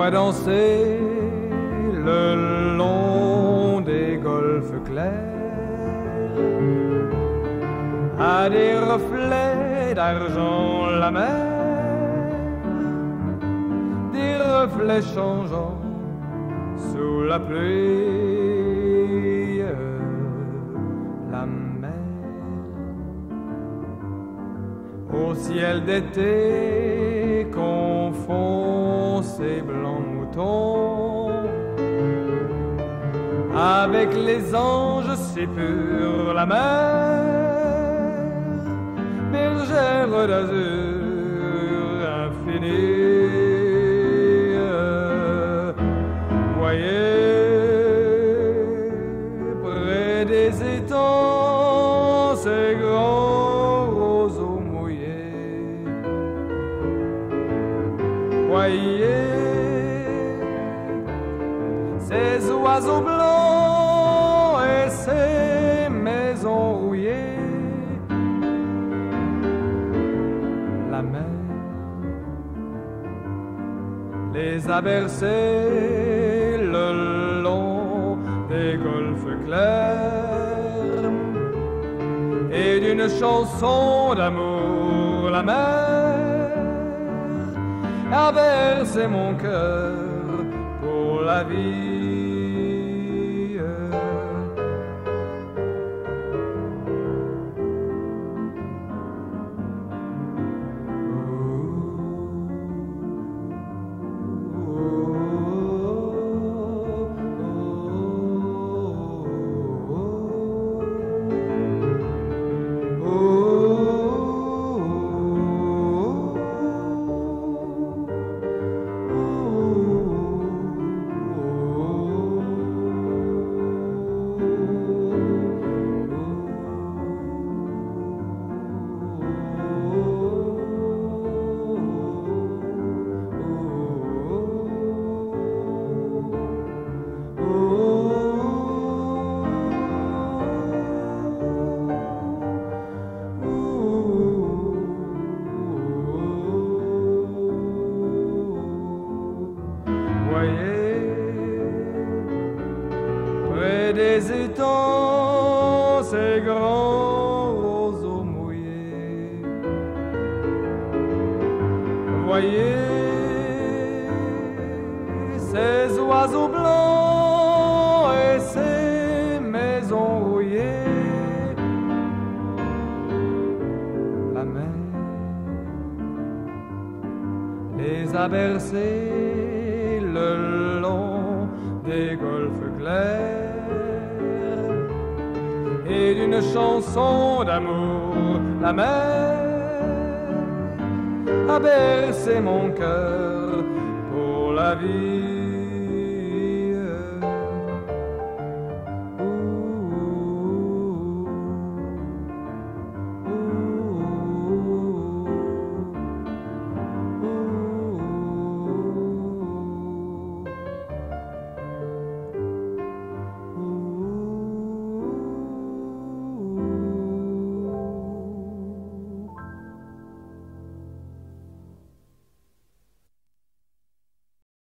vois danser le long des golfes clairs, à des reflets d'argent la mer, des reflets changeants sous la pluie, la mer. Au ciel d'été confond ses blancs moutons avec les anges si purs, la mer, bergère d'azur infinie. Voyez près des étangs ces grands roseaux mouillés. Voyez ces oiseaux blancs et ces maisons rouillées. La mer les a bercés le long des golfes clairs, et d'une chanson d'amour la mer a bercé mon cœur pour la vie. Près des étangs, ces grands roseaux mouillés. Voyez ces oiseaux blancs et ces maisons rouillées. La mer les a bercés le long des golfes clairs, et d'une chanson d'amour la mer a bercé mon cœur pour la vie.